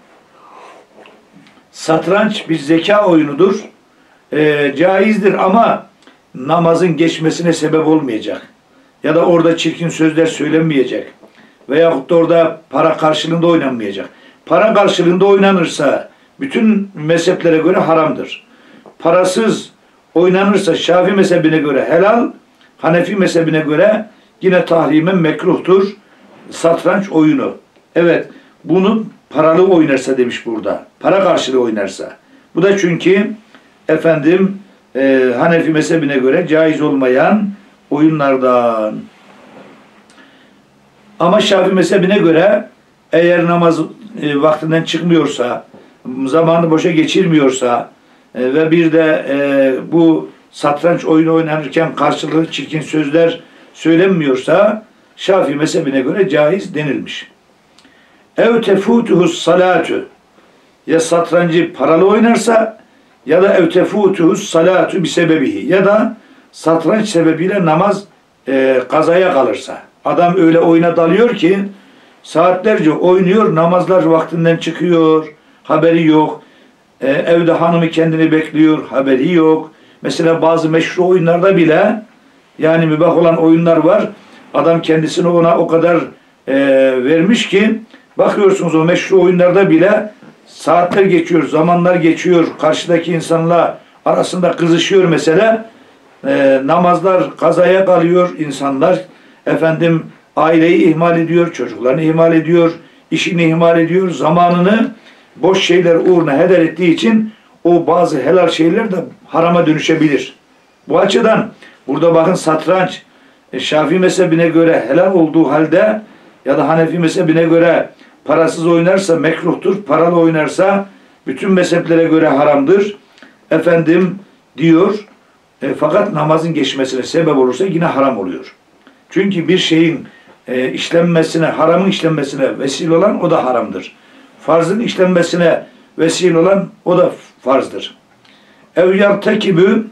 satranç bir zeka oyunudur. E, caizdir ama namazın geçmesine sebep olmayacak. Ya da orada çirkin sözler söylenmeyecek. Veyahut da orada para karşılığında oynanmayacak. Para karşılığında oynanırsa bütün mezheplere göre haramdır. Parasız oynanırsa Şafii mezhebine göre helal, Hanefi mezhebine göre yine tahrimen mekruhtur satranç oyunu. Evet, bunu paralı oynarsa demiş burada. Para karşılığı oynarsa. Bu da çünkü efendim e, Hanefi mezhebine göre caiz olmayan oyunlardan. Ama Şafii mezhebine göre eğer namaz e, vaktinden çıkmıyorsa, zamanı boşa geçirmiyorsa e, ve bir de e, bu satranç oyunu oynanırken karşılıklı çirkin sözler söylenmiyorsa Şafii mezhebine göre caiz denilmiş. Ev tefutuhus salatu, ya satrancı paralı oynarsa ya da ev tefutuhus salatu bir sebebihi, ya da satranç sebebiyle namaz e, kazaya kalırsa. Adam öyle oyuna dalıyor ki saatlerce oynuyor, namazlar vaktinden çıkıyor, haberi yok. E, evde hanımı kendini bekliyor, haberi yok. Mesela bazı meşru oyunlarda bile, yani mübah olan oyunlar var. Adam kendisini ona o kadar e, vermiş ki bakıyorsunuz o meşru oyunlarda bile saatler geçiyor, zamanlar geçiyor. Karşıdaki insanla arasında kızışıyor mesela. E, namazlar kazaya kalıyor insanlar. Efendim aileyi ihmal ediyor, çocuklarını ihmal ediyor, işini ihmal ediyor, zamanını boş şeyler uğruna heder ettiği için o bazı helal şeyler de harama dönüşebilir. Bu açıdan burada bakın satranç e, Şafii mezhebine göre helal olduğu halde ya da Hanefi mezhebine göre parasız oynarsa mekruhtur, paralı oynarsa bütün mezheplere göre haramdır. Efendim diyor e, fakat namazın geçmesine sebep olursa yine haram oluyor. Çünkü bir şeyin e, işlenmesine, haramın işlenmesine vesile olan o da haramdır. Farzın işlenmesine vesile olan o da farzdır. Ev yartekibü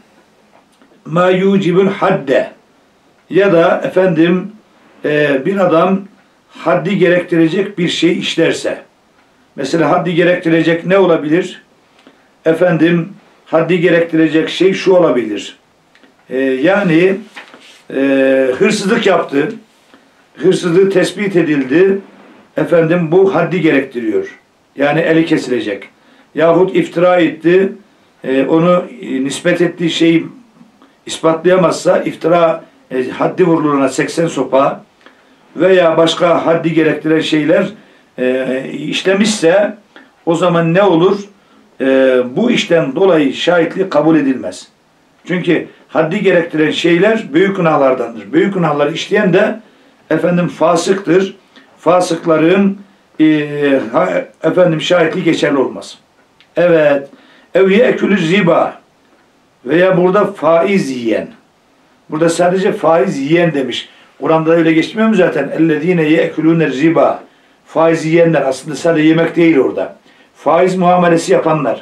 ma yucibul hadde, ya da efendim e, bir adam haddi gerektirecek bir şey işlerse. Mesela haddi gerektirecek ne olabilir? Efendim haddi gerektirecek şey şu olabilir. E, yani e, hırsızlık yaptı. Hırsızlığı tespit edildi. Efendim bu haddi gerektiriyor. Yani eli kesilecek. Yahut iftira etti. E, onu e, nispet ettiği şeyi ispatlayamazsa iftira e, haddi vuruluruna seksen sopa veya başka haddi gerektiren şeyler e, işlemişse o zaman ne olur? E, bu işten dolayı şahitlik kabul edilmez. Çünkü haddi gerektiren şeyler büyük günahlardandır. Büyük günahları işleyen de efendim fasıktır. Fasıkların e, ha, efendim şahitliği geçerli olmaz. Evet. Ev ye'kulü ziba, veya burada faiz yiyen. Burada sadece faiz yiyen demiş. Kur'an'da öyle geçmiyor mu zaten? Ellezine ye'kulûne ziba. Faiz yiyenler, aslında sadece yemek değil orada. Faiz muamelesi yapanlar.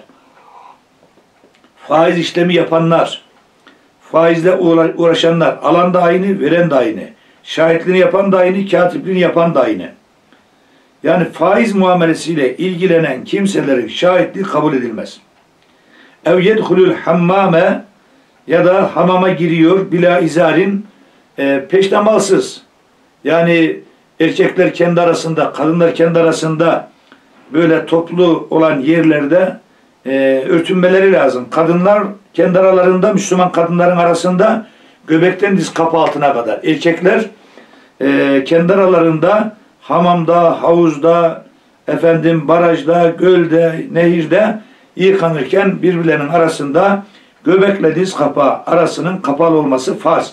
Faiz işlemi yapanlar. Faizle uğraşanlar. Alan da aynı, veren de aynı. Şahitliğini yapan da aynı, katipliğini yapan da aynı. Yani faiz muamelesiyle ilgilenen kimselerin şahitliği kabul edilmez. Ev yedhulul hammame, ya da hamama giriyor bila izarin, e, peştemalsız. Yani erkekler kendi arasında, kadınlar kendi arasında böyle toplu olan yerlerde e, örtünmeleri lazım. Kadınlar kendi aralarında, Müslüman kadınların arasında göbekten diz kapı altına kadar. Erkekler e, kendi aralarında hamamda, havuzda, efendim barajda, gölde, nehirde yıkanırken birbirlerinin arasında göbekle diz kapağı arasının kapalı olması farz.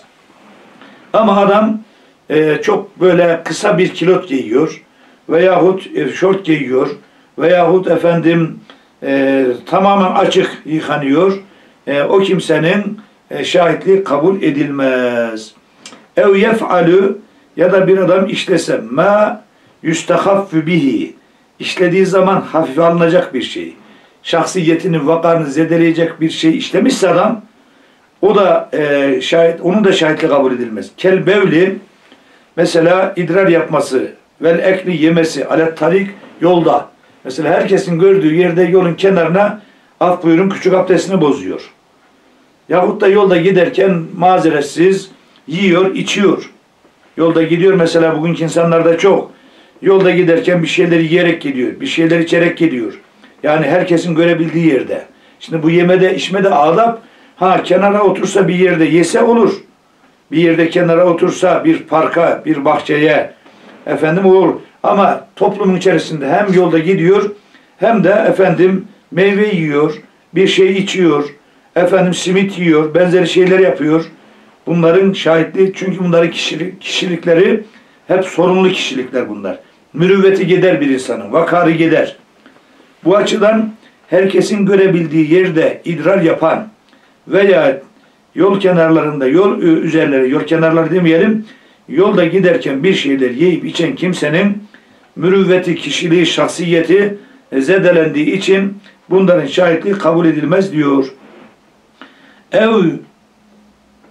Ama adam e, çok böyle kısa bir kilot giyiyor veyahut e, şort giyiyor veyahut efendim e, tamamen açık yıkanıyor. E, o kimsenin e, şahitliği kabul edilmez. Ev yef'alü, ya da bir adam işlese ma yustahaffu bihi, işlediği zaman hafife alınacak bir şey, şahsiyetini, vakarını zedeleyecek bir şey işlemişse adam, o da e, şahit, onun da şahitliği kabul edilmez. Kel bevli, mesela idrar yapması, vel ekli yemesi, alet tarik, yolda. Mesela herkesin gördüğü yerde yolun kenarına af buyurun küçük abdestini bozuyor. Yahut da yolda giderken mazeretsiz yiyor, içiyor. Yolda gidiyor mesela, bugünkü insanlarda çok. Yolda giderken bir şeyleri yiyerek gidiyor, bir şeyler içerek gidiyor. Yani herkesin görebildiği yerde. Şimdi bu yemede, içmede adab, ha kenara otursa bir yerde yese olur. Bir yerde kenara otursa bir parka, bir bahçeye efendim olur. Ama toplumun içerisinde hem yolda gidiyor hem de efendim meyve yiyor, bir şey içiyor, efendim simit yiyor, benzeri şeyler yapıyor. Bunların şahitliği, çünkü bunların kişilik, kişilikleri hep sorumlu kişilikler bunlar. Mürüvveti gider bir insanın, vakarı gider. Bu açıdan herkesin görebildiği yerde idrar yapan veya yol kenarlarında, yol üzerleri, yol kenarları demeyelim, yolda giderken bir şeyler yiyip içen kimsenin mürüvveti, kişiliği, şahsiyeti zedelendiği için bunların şahitliği kabul edilmez diyor. Ev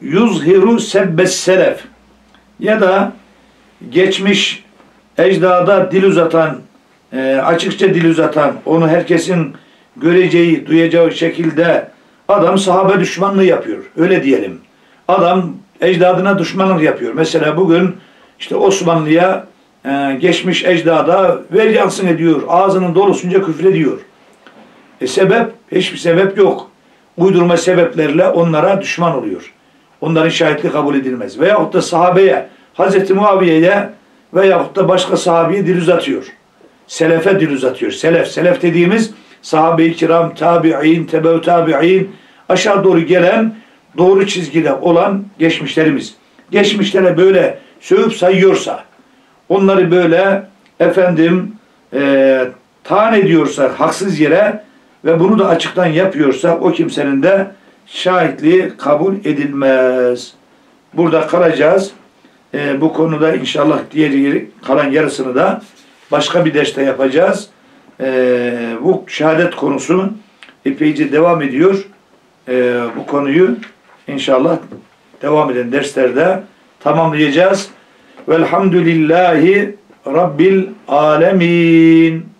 yuzhiru sebbes selef ya da geçmiş ecdada dil uzatan, e, açıkça dil uzatan, onu herkesin göreceği, duyacağı şekilde adam sahabe düşmanlığı yapıyor. Öyle diyelim. Adam ecdadına düşmanlık yapıyor. Mesela bugün işte Osmanlı'ya e, geçmiş ecdada ver yansın ediyor. Ağzının dolusunca küfrediyor. E sebep? Hiçbir sebep yok. Uydurma sebeplerle onlara düşman oluyor. Onların şahitliği kabul edilmez. Veyahut da sahabeye, Hazreti Muaviye'ye veyahut da başka sahabeye dil uzatıyor. Selefe dil uzatıyor. Selef, selef dediğimiz sahabe-i kiram, tabi'in, tebe-u tabi'in, aşağı doğru gelen doğru çizgide olan geçmişlerimiz. Geçmişlere böyle sövüp sayıyorsa, onları böyle efendim e, taan ediyorsa haksız yere ve bunu da açıktan yapıyorsa o kimsenin de şahitliği kabul edilmez. Burada kalacağız. E, bu konuda inşallah diğer kalan yarısını da başka bir derste yapacağız. E, bu şehadet konusu epeyce devam ediyor. E, bu konuyu inşallah devam eden derslerde tamamlayacağız. Velhamdülillahi Rabbil alemin.